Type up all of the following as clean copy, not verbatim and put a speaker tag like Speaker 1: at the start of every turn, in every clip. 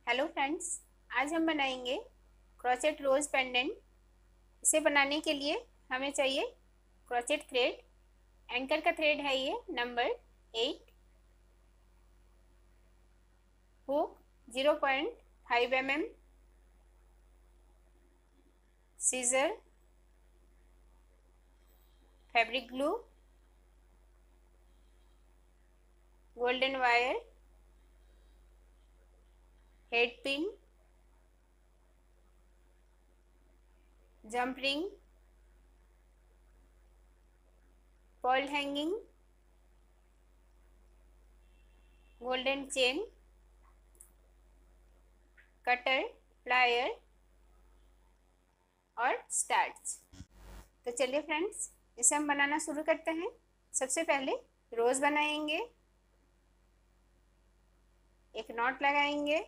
Speaker 1: Hello friends, आज हम बनाएंगे क्रोचेट रोज पेंडेंट। इसे बनाने के लिए हमें चाहिए क्रोचेट थ्रेड। एंकर का थ्रेड है ये number 8, hook 0.5 mm, scissor, fabric glue, golden wire, head pin, jump ring, pearl hanging, golden chain, cutter, plier और स्टार्च। तो चलिए फ्रेंड्स, इसे हम बनाना शुरू करते हैं। सबसे पहले रोज बनाएंगे, एक नॉट लगाएंगे,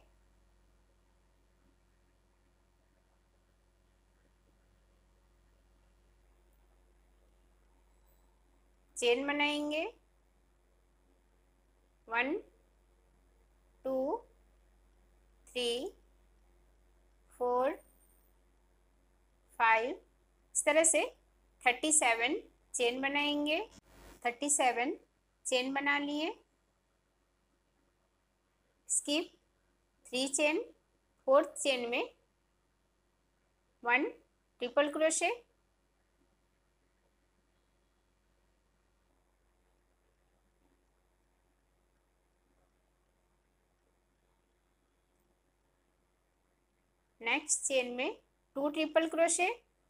Speaker 1: चेन बनाएंगे 1 2 3 4 5, इस तरह से 37 चेन बनाएंगे। 37 चेन बना लिए। स्किप 3 चेन, फोर्थ चेन में 1 ट्रिपल क्रोशे, नेक्स्ट चेन में 2 ट्रिपल क्रोशे,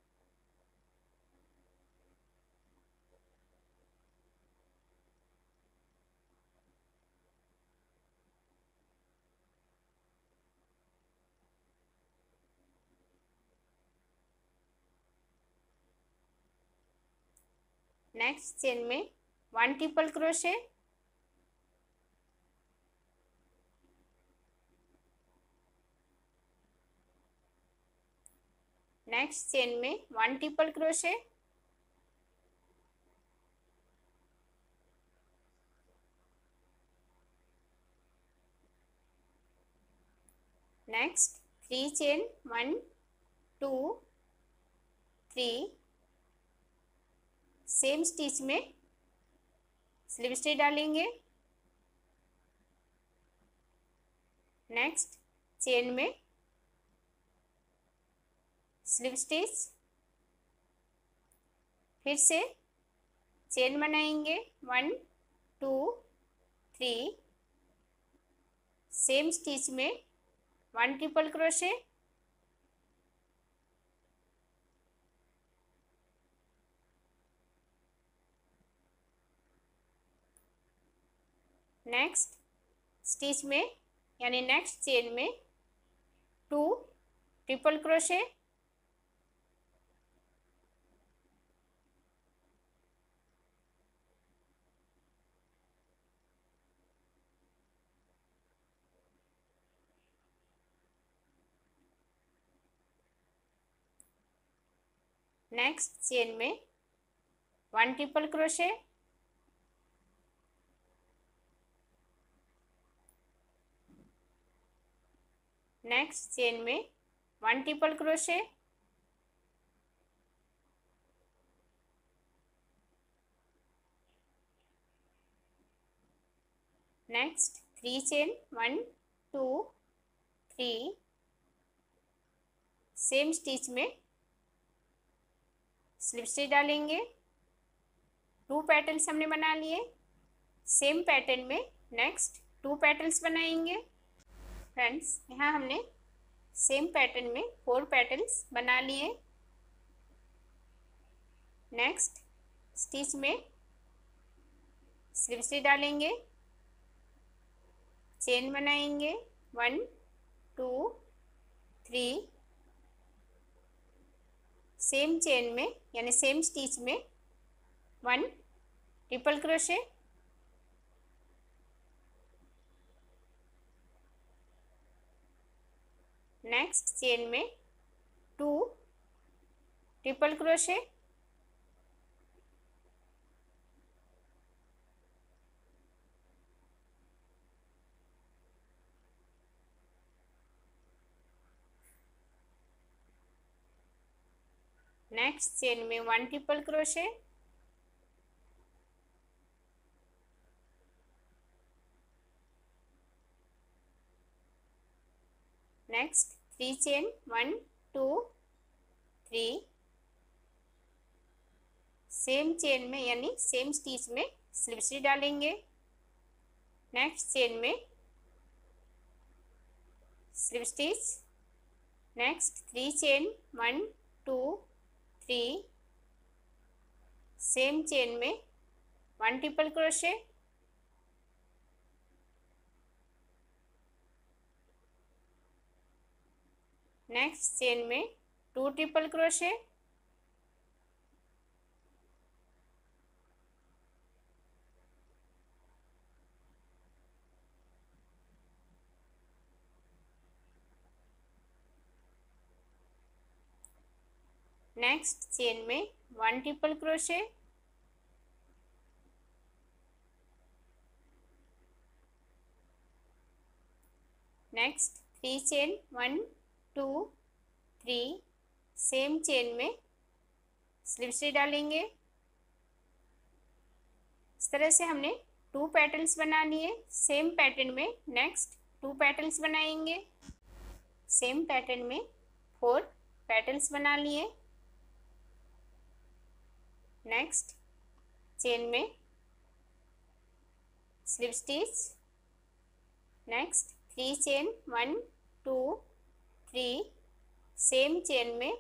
Speaker 1: नेक्स्ट चेन में 1 ट्रिपल क्रोशे, नेक्स्ट चेन में 1 triple crochet, next 3 chain 1 2 3, same stitch में स्लिप स्टिच डालेंगे। नेक्स्ट चेन में स्लिप स्टिच, फिर से चेन बनाएंगे 1 2 3, सेम स्टिच में 1 ट्रिपल क्रोशे, नेक्स्ट स्टिच में यानी नेक्स्ट चेन में 2 ट्रिपल क्रोशे, नेक्स्ट चेन में 1 ट्रिपल क्रोशे, नेक्स्ट चेन में 1 triple crochet, next 3 chain 1 2 3, same stitch में स्लिप स्टिच डालेंगे। 2 पेटल्स हमने बना लिए। सेम पैटर्न में नेक्स्ट 2 पेटल्स बनाएंगे। फ्रेंड्स, यहाँ हमने सेम पैटर्न में 4 पेटल्स बना लिए। नेक्स्ट स्टिच में स्लिप स्टिच डालेंगे, चेन बनाएंगे 1 2 3, सेम चेन में यानी सेम स्टिच में 1 ट्रिपल क्रोशे, नेक्स्ट चेन में 2 ट्रिपल क्रोशे, नेक्स्ट चेन में 1 triple crochet, next 3 chain 1 2 3, same chain में यानी सेम स्टिच में स्लिप स्टिच डालेंगे। नेक्स्ट चेन में slip stitch, next 3 chain 1 2 3, same chain में 1 ट्रिपल क्रोशे, नेक्स्ट चेन में 2 ट्रिपल क्रोशे, नेक्स्ट चेन में 1 triple crochet, next 3 chain 1 2 3, same chain में slip stitch डालेंगे। इस तरह से हमने 2 पैटर्न्स बना लिए। सेम पैटर्न में नेक्स्ट 2 पैटर्न्स बनाएंगे। सेम पैटर्न में 4 पैटर्न्स बना लिए। नेक्स्ट चेन में slip stitch, next 3 chain 1 2 3, same chain में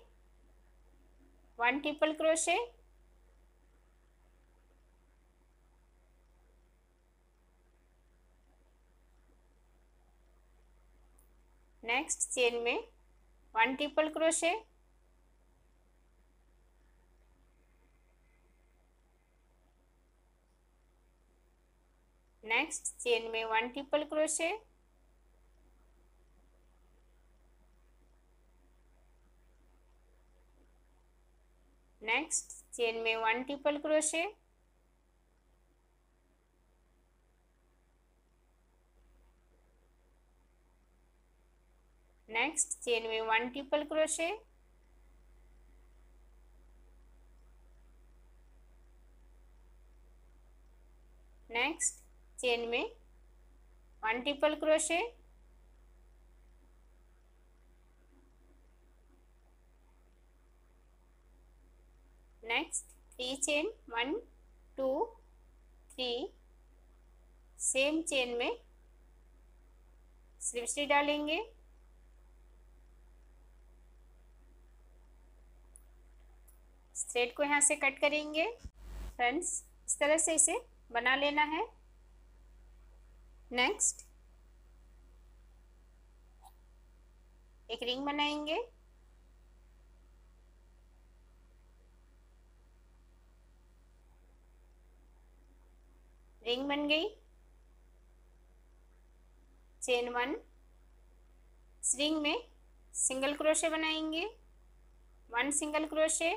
Speaker 1: 1 ट्रिपल क्रोशे, नेक्स्ट चेन में 1 ट्रिपल क्रोशे, नेक्स्ट चेन में 1 ट्रिपल क्रोशे, नेक्स्ट चेन में 1 ट्रिपल क्रोशे, नेक्स्ट चेन में 1 ट्रिपल क्रोशे, नेक्स्ट चेन में 1 triple crochet, next 3 chain 1 2 3, same chain में slip stitch डालेंगे। Thread को यहाँ से कट करेंगे। फ्रेंड्स, इस तरह से इसे बना लेना है। नेक्स्ट एक रिंग बनाएंगे। रिंग बन गई। चेन 1, इस रिंग में सिंगल क्रोशे बनाएंगे। 1 सिंगल क्रोशे,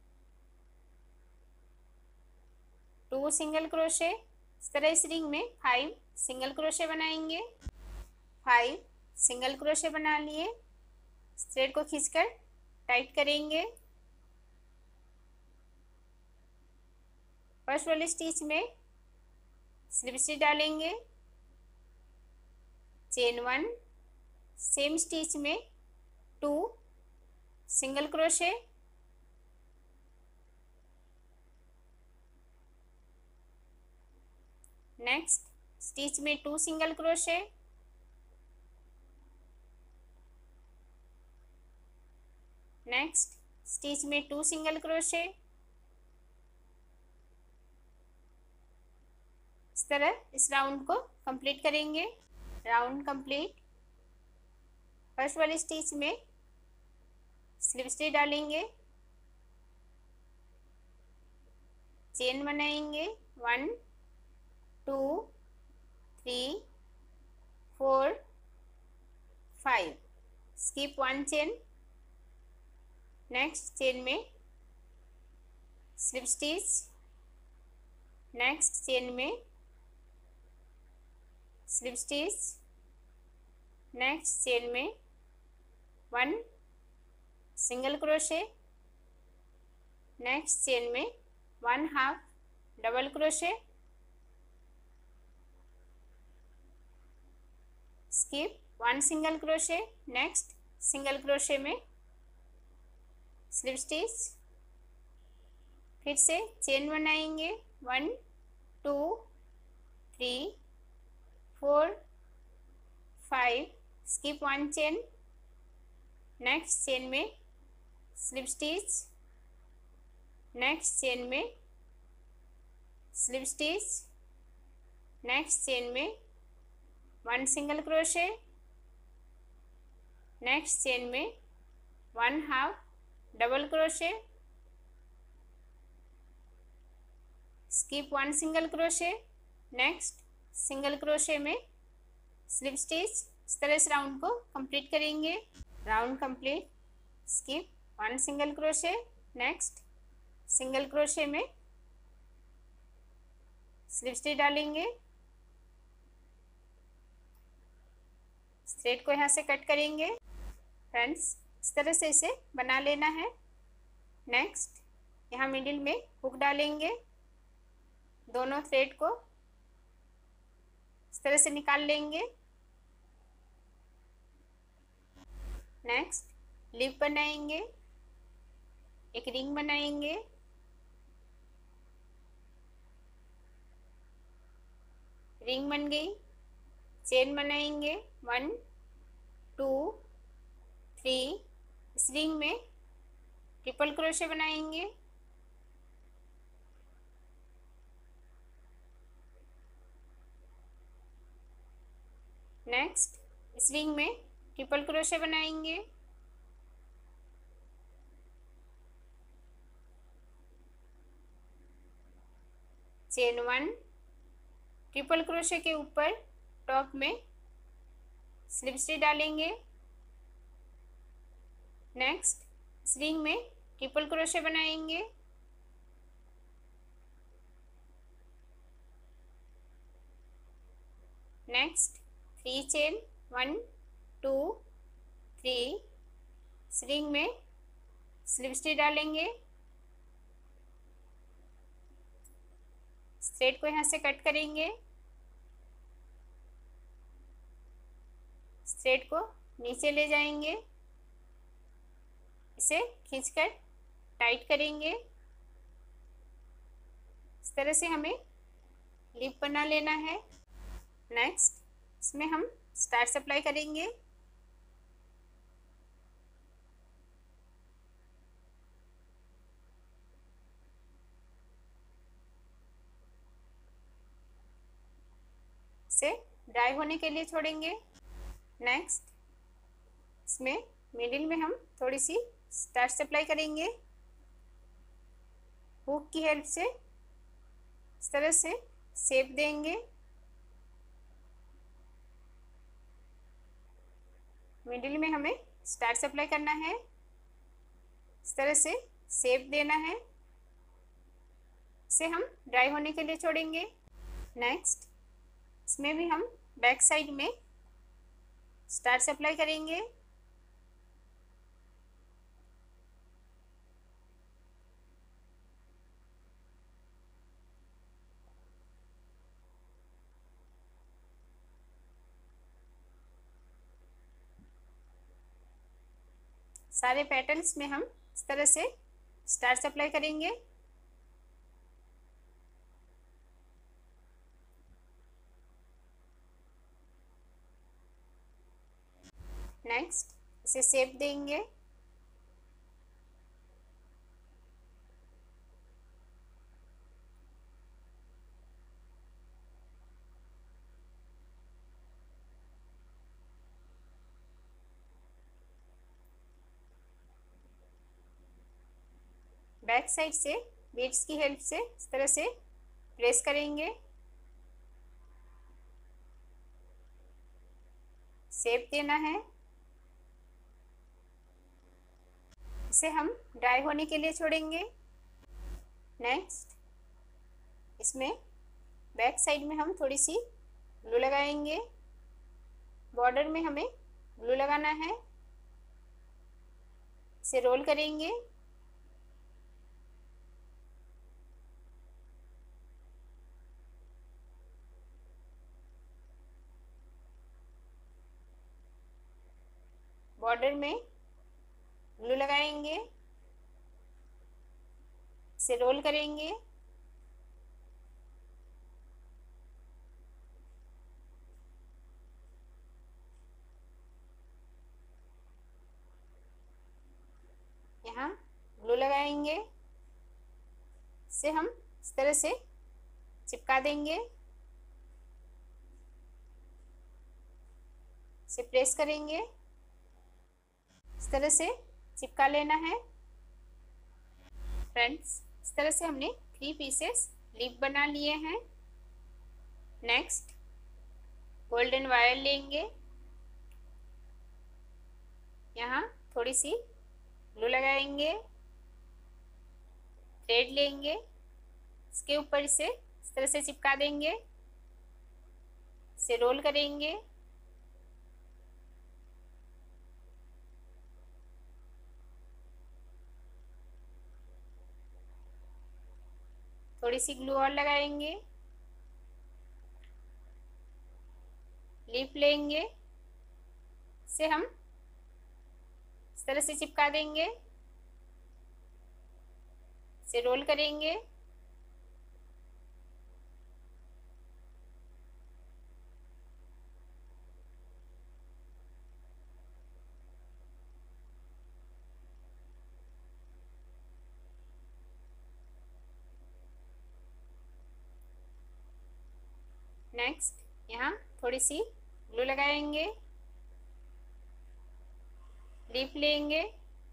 Speaker 1: 2 सिंगल क्रोशे। इस तरह इस रिंग में 5 सिंगल क्रोशे बनाएंगे। 5 सिंगल क्रोशे बना लिए। थ्रेड को खींचकर टाइट करेंगे। फर्स्ट वाले स्टिच में स्लिप स्टिच डालेंगे। चेन 1, सेम स्टिच में 2 सिंगल क्रोशे, नेक्स्ट स्टिच में 2 सिंगल क्रोशे, नेक्स्ट स्टिच में 2 सिंगल क्रोशे। इस तरह इस राउंड को कंप्लीट करेंगे। Round complete. फर्स्ट वाले स्टिच में स्लिप स्टिच डालेंगे। चेन बनाएंगे। 1 2 3 4 5, स्किप 1 चेन। नेक्स्ट चेन में स्लिप स्टिच, नेक्स्ट चेन में स्लिप स्टिच, नेक्स्ट चेन में 1 सिंगल क्रोशे, नेक्स्ट चेन में 1 half double crochet, skip 1 single crochet, next single crochet में slip stitch, फिर से चेन बनाएंगे 1 2 3 4 5, स्किप 1 चेन, नेक्स्ट चेन में slip stitch, next chain में slip stitch, next chain में 1 single crochet, next chain में 1 half double crochet, skip 1 single crochet, next single crochet में slip stitch. इस तरह से राउंड को कंप्लीट करेंगे। Round complete, skip 1 single crochet, next single crochet में स्लिप स्टिच डालेंगे। थ्रेड को यहाँ से कट करेंगे। फ्रेंड्स, इस तरह से इसे बना लेना है। नेक्स्ट यहाँ मिडिल में हुक डालेंगे, दोनों थ्रेड को इस तरह से निकाल लेंगे। नेक्स्ट लिप बनाएंगे, एक रिंग बनाएंगे, रिंग बन गई। चेन बनाएंगे 1 2 3, इस रिंग में ट्रिपल क्रोशे बनाएंगे, नेक्स्ट इस रिंग में ट्रिपल क्रोशे बनाएंगे, चेन 1, ट्रिपल क्रोशे के ऊपर टॉप में स्लिप स्टिच डालेंगे, नेक्स्ट इस रिंग में ट्रिपल क्रोशे बनाएंगे, नेक्स्ट 3 चेन 1 2 3, इस रिंग में स्लिप स्टिच डालेंगे। थ्रेड को यहाँ से कट करेंगे। थ्रेड को नीचे ले जाएंगे, इसे खींचकर टाइट करेंगे। इस तरह से हमें लिप बना लेना है। नेक्स्ट इसमें हम स्टार्च अप्लाई करेंगे। इसे ड्राई होने के लिए छोड़ेंगे। नेक्स्ट इसमें मिडिल में हम थोड़ी सी स्टार्च अप्लाई करेंगे, हुक की हेल्प से इस तरह से शेप देंगे। मिडिल में हमें स्टार्च अप्लाई करना है, इस तरह से शेप देना है। इसे हम ड्राई होने के लिए छोड़ेंगे। नेक्स्ट इसमें भी हम बैक साइड में स्टार्च अप्लाई करेंगे। सारे पैटर्न्स में हम इस तरह से स्टार्च अप्लाई करेंगे। नेक्स्ट इसे शेप देंगे। बैक साइड से बीड्स की हेल्प से इस तरह से प्रेस करेंगे, शेप देना है। इसे हम ड्राई होने के लिए छोड़ेंगे। नेक्स्ट इसमें बैक साइड में हम थोड़ी सी ग्लू लगाएंगे। बॉर्डर में हमें ग्लू लगाना है। इसे रोल करेंगे। बॉर्डर में ग्लू लगाएंगे, इसे रोल करेंगे, यहाँ ग्लू लगाएंगे, इसे हम इस तरह से चिपका देंगे, इसे प्रेस करेंगे, इस तरह से चिपका लेना है। फ्रेंड्स, इस तरह से हमने 3 पीसेस लीफ बना लिए हैं। नेक्स्ट गोल्डन वायर लेंगे, यहाँ थोड़ी सी ग्लू लगाएंगे, थ्रेड लेंगे, इसके ऊपर इसे इस तरह से चिपका देंगे, इसे रोल करेंगे, थोड़ी सी ग्लू और लगाएंगे, लीफ लेंगे, इसे हम इस तरह से चिपका देंगे, इसे रोल करेंगे, नेक्स्ट यहाँ थोड़ी सी ग्लू लगाएंगे, लीफ लेंगे,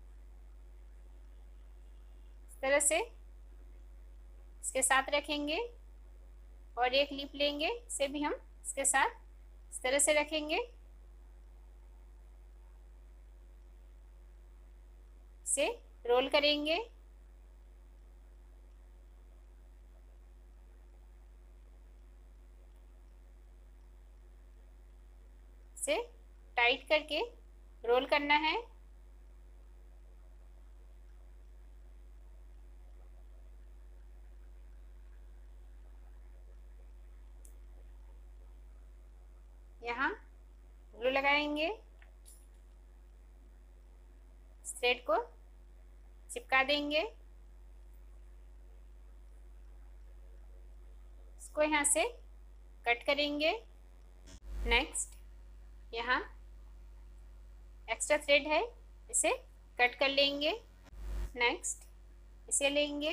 Speaker 1: इस तरह से इसके साथ रखेंगे, और एक लीफ लेंगे, इसे भी हम इसके साथ इस तरह से रखेंगे, इसे रोल करेंगे, इसे टाइट करके रोल करना है। यहाँ ग्लू लगाएंगे, थ्रेड को चिपका देंगे, इसको यहाँ से कट करेंगे। नेक्स्ट यहाँ एक्स्ट्रा थ्रेड है, इसे कट कर लेंगे। नेक्स्ट इसे लेंगे,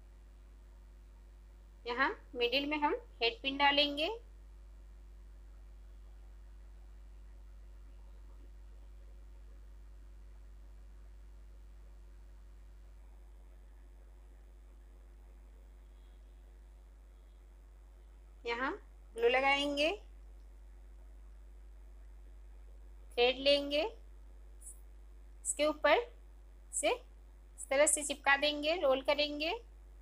Speaker 1: यहाँ मिडिल में हम हेड पिन डालेंगे, यहाँ ग्लू लगाएंगे, थ्रेड लेंगे, इसके ऊपर से इस तरह से चिपका देंगे, रोल करेंगे,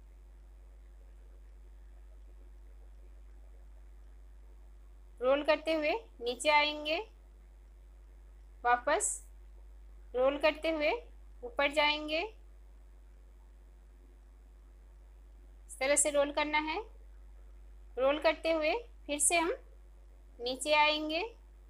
Speaker 1: रोल करते हुए नीचे आएंगे, वापस रोल करते हुए ऊपर जाएंगे, इस तरह से रोल करना है। रोल करते हुए फिर से हम नीचे आएंगे,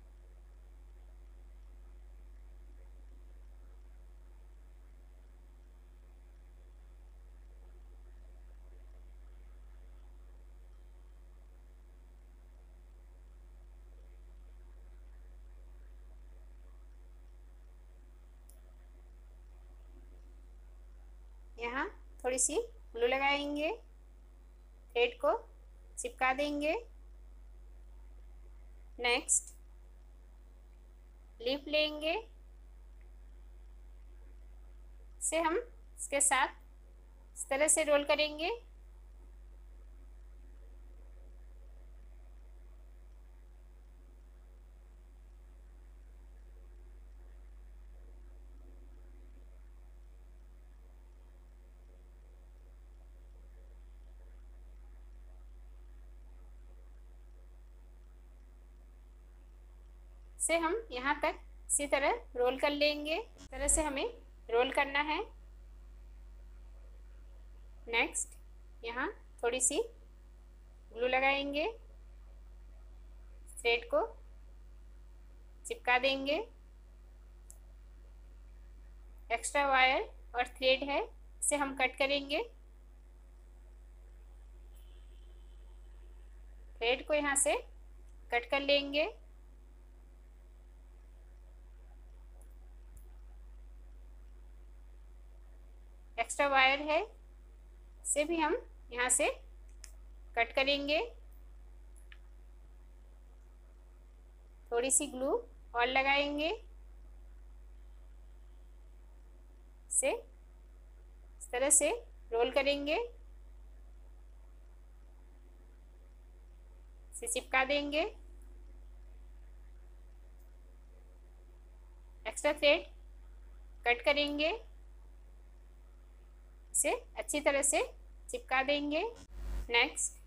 Speaker 1: यहाँ थोड़ी सी ग्लू लगाएंगे, थ्रेड को चिपका देंगे। नेक्स्ट लीफ लेंगे, इसे हम इसके साथ इस तरह से रोल करेंगे, से हम यहाँ तक इसी तरह रोल कर लेंगे। इस तरह से हमें रोल करना है। नेक्स्ट यहाँ थोड़ी सी ग्लू लगाएंगे, थ्रेड को चिपका देंगे, एक्स्ट्रा वायर और थ्रेड है, इसे हम कट करेंगे। थ्रेड को यहाँ से कट कर लेंगे। एक्स्ट्रा वायर है, इसे भी हम यहाँ से कट करेंगे। थोड़ी सी ग्लू और लगाएंगे, इसे इस तरह से रोल करेंगे, इसे चिपका देंगे। एक्स्ट्रा थ्रेड कट करेंगे, इसे अच्छी तरह से चिपका देंगे। नेक्स्ट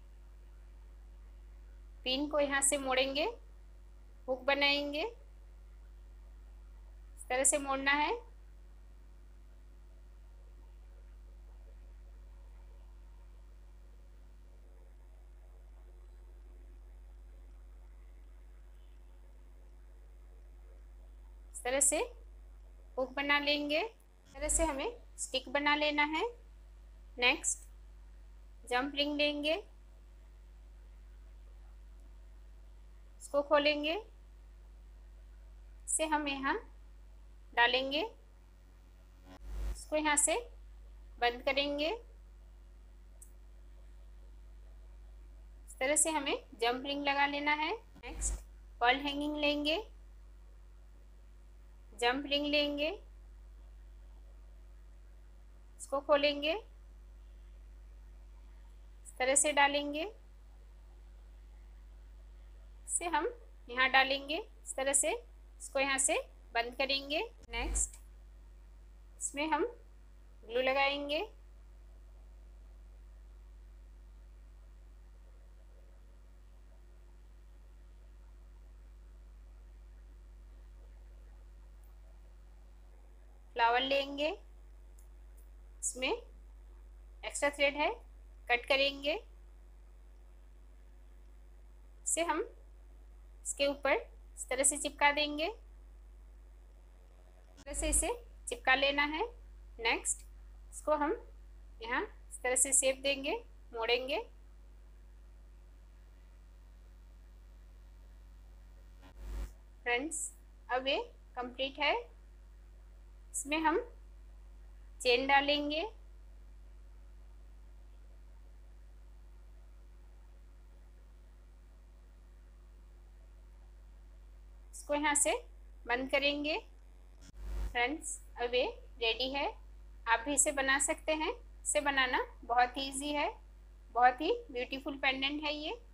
Speaker 1: पिन को यहाँ से मोड़ेंगे, हुक बनाएंगे, इस तरह से मोड़ना है। इस तरह से हुक बना लेंगे। इस तरह से हमें स्टिक बना लेना है। नेक्स्ट जंप रिंग लेंगे, इसको खोलेंगे, इसे हम यहाँ डालेंगे, इसको यहाँ से बंद करेंगे। इस तरह से हमें जंप रिंग लगा लेना है। नेक्स्ट पर्ल हैंगिंग लेंगे, जंप रिंग लेंगे, इसको खोलेंगे, इस तरह से डालेंगे, इसे हम यहाँ डालेंगे, इस तरह से इसको यहाँ से बंद करेंगे। नेक्स्ट इसमें हम ग्लू लगाएंगे, फ्लावर लेंगे, इसमें एक्स्ट्रा थ्रेड है, कट करेंगे, इसे हम इसके ऊपर इस तरह से चिपका देंगे, इस तरह से इसे चिपका लेना है। नेक्स्ट इसको हम यहाँ इस तरह से शेप देंगे, मोड़ेंगे, फ्रेंड्स अब ये कंप्लीट है। इसमें हम चेन डालेंगे, इसको यहाँ से बंद करेंगे। फ्रेंड्स अब ये रेडी है, आप भी इसे बना सकते हैं। इसे बनाना बहुत ही ईजी है, बहुत ही ब्यूटीफुल पेंडेंट है ये।